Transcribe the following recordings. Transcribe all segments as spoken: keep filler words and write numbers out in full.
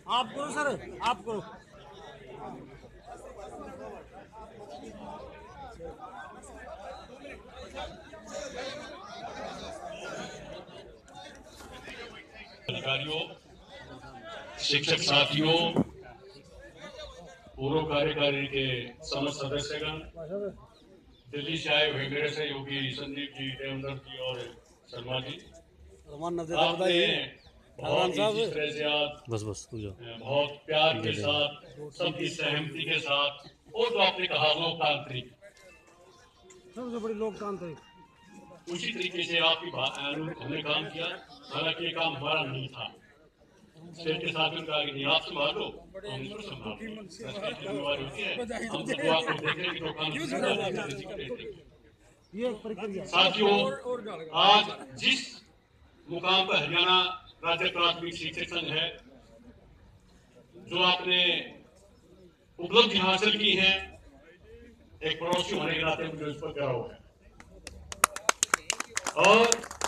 आप करो सर, आप करो। अधिकारियों, शिक्षक साथियों, पूर्व कार्यकारिणी के समस्त सदस्यगण, दिल्ली से आए हुए मेरे सहयोगी संदीप जी, देवेंद्र जी और शर्मा जी, आपने बहुत इस तरह से आज बस बस बहुत प्यार के साथ, सबकी सहमति के साथ, और जो आपने कहा लोकतांत्रिक, सबसे बड़ी लोकतांत्रिक, उसी तरीके से आपकी हमने काम किया। हालांकि ये काम हमारा नहीं था, स्टेट के साथ कहा कि नहीं आप संभाल लो, तो हम इसको संभाल जिम्मेवारी होती है। हम तो आपको देखने की दुकान। साथियों, आज जिस मुकाम पर हरियाणा राज्य प्राथमिक शिक्षक संघ है, जो आपने उपलब्धि हासिल की है, एक पड़ोसी होने के नाते मुझे उस पर गर्व है। और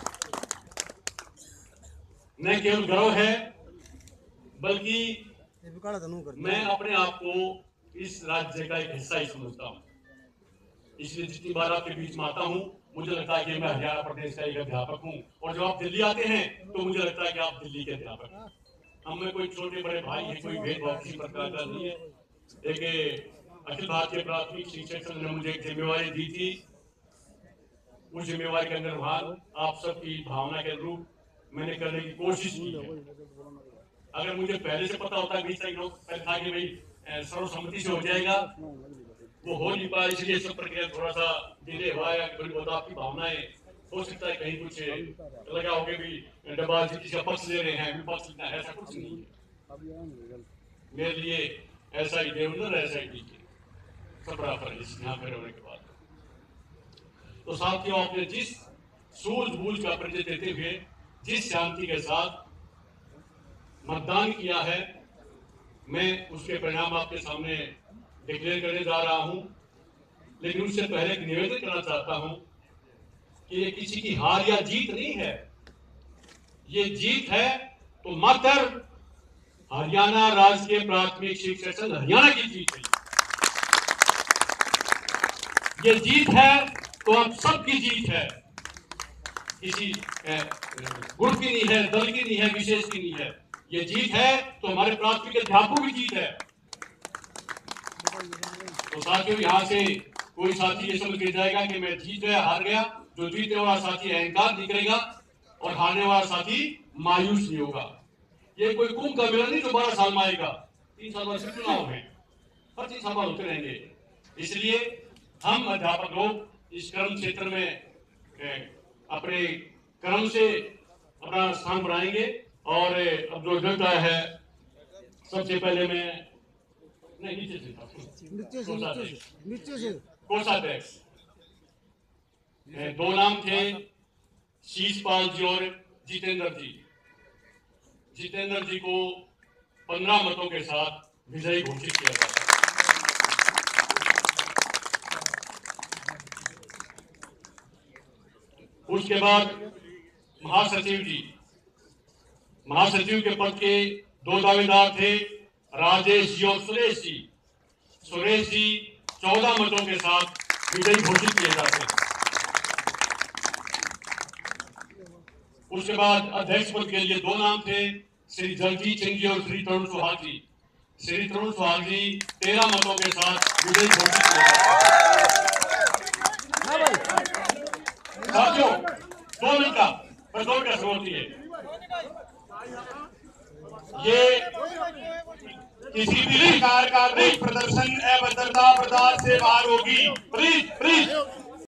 न केवल गर्व है, बल्कि मैं अपने आप को इस राज्य का एक हिस्सा ही समझता हूँ। इसलिए जितनी बार आपके बीच में आता हूँ, मुझे लगता है कि मैं हरियाणा प्रदेश का एक अध्यापक हूँ, और जब आप दिल्ली आते हैं तो मुझे लगता है कि आप दिल्ली के अध्यापक हैं। हम में कोई छोटे बड़े भाई हैं, कोई भेदभाव किसी प्रकार का नहीं है। एक अखिल भारतीय प्राथमिक शिक्षक संघ ने मुझे एक जिम्मेवारी दी थी, उस जिम्मेवारी का निर्वहन आप सबकी भावना के अनुरूप मैंने करने की कोशिश की है। अगर मुझे पहले से पता होता कि था कि भाई सर्वसम्मति से हो जाएगा, वो हो नहीं पाया, इसलिए सब प्रक्रिया थोड़ा सा डिले हुआ है। थोड़ी बहुत आपकी भावनाएं हो सकता है कहीं कुछ लगा हो भी डब्बा जी किसी का पक्ष ले रहे हैं, विपक्ष लेना है, ऐसा कुछ नहीं है। मेरे लिए ऐसा ही देवनर, ऐसा ही डीके, सब बराबर है यहाँ पे होने के बाद। तो साथियों, आपने जिस सूझबूझ का परिचय देते हुए जिस शांति के साथ मतदान किया है, मैं उसके परिणाम आपके सामने डिक्लेयर करने जा रहा हूं। लेकिन उससे पहले एक निवेदन करना चाहता हूं कि ये किसी की हार या जीत नहीं है। ये जीत है तो मात्र हरियाणा राज्य के प्राथमिक शिक्षक संघ हरियाणा की जीत है। ये जीत है तो आप सबकी जीत है, किसी गुट की नहीं है, दल की नहीं है, विशेष की नहीं है। ये जीत है तो हमारे प्राथमिक अध्यापकों की जीत है। तो साथियों, यहाँ से कोई साथी ये समझ के जाएगा कि मैं जीत गया, हार गया, जो जीतने वाला साथी अहंकार दिखेगा और हारने वाला साथी मायूस नहीं होगा। ये कोई कुंभ का मेला नहीं जो बारह साल में आएगा। तीन साल बाद चुनाव है, हर तीन साल बाद होते रहेंगे। इसलिए हम अध्यापक लोग इस कर्म क्षेत्र में अपने कर्म से अपना स्थान बनाएंगे। और अब जो रिजल्ट आया है, सबसे पहले मैं नहीं नीचे से नीचे से कोषाध्यक्ष दो नाम थे, शीशपाल जी और जितेंद्र जी। जितेंद्र जी को पंद्रह मतों के साथ विजयी घोषित किया गया। उसके बाद महासचिव जी, महासचिव के पद के दो दावेदार थे, राजेश जी और सुरेश जी। सुरेश जी चौदह मतों के साथ विजयी घोषित किए जाते हैं। उसके बाद अध्यक्ष पद के लिए दो नाम थे, श्री जगजीत सिंह जी और श्री तरुण सुहाग जी। श्री तरुण सुहाग जी तेरह मतों के साथ विजयी घोषित किए जाते हैं। साथियों, दो मिनट का प्रश्नोत्तर का शुरू होती है। ये किसी भी प्रकार का कोई प्रदर्शन अभद्रता बर्दाश्त से बाहर होगी। Please please